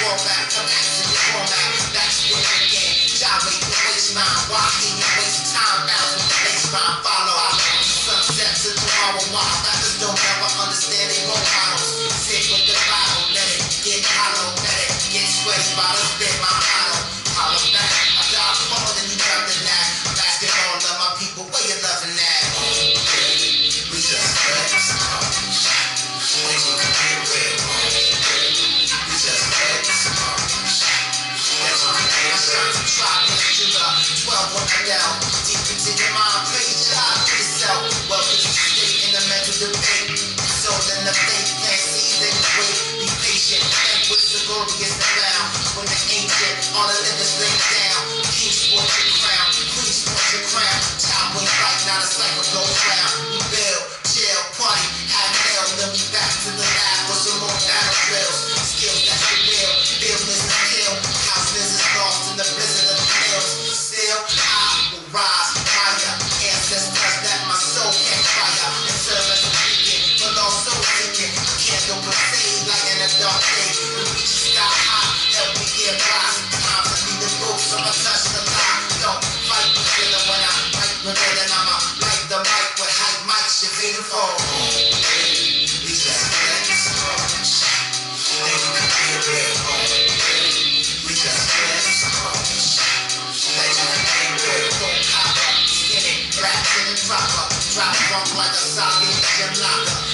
format, collapse in the format. Backspin again, gyrate the waistline. Why in your waste time? Bounce with the baseline. Follow sunset to tomorrow. Why rappers don't ever understand they role models. Sit with the bottle, let it get hollow, let it get sweaty by the spit. My motto, holler back. I die more than you love than that. Basketball, love my people, where you loving that? We just friends. Things we can get real. We just friends. That's what we do. I start to try to the 12 on the down. Deep into your mind, praise God to yourself. Welcome to the state in the mental debate. It's all in the faith, can't see it anyway. Be patient, and with the glorious around. When the ancient, all the livers lay down. King sports your crown, queen sports your crown. Time went right, now the cycle goes round. We build, chill, party, have nail. Then we back to the lab for some more battle drills. Skills that's the real, buildings the kill. Houses is lost in the blizzard of the hills. Still, I will rise higher. Ancestors that my soul can't fire. And serve as a beacon, but also thinking. Candle will fade like in a dark day. We reach the sky high, help me get rise. Time to be the roof, so I touch the line. Don't fight the feeling when I write the rhythm. I'ma light the mic with hype mics, you're feeling for. We just friends. Things we can get real. We just friends. Things we can get real. Don't cop up, skinny, rap in the proper. Drop funk like a zombie, gym locker.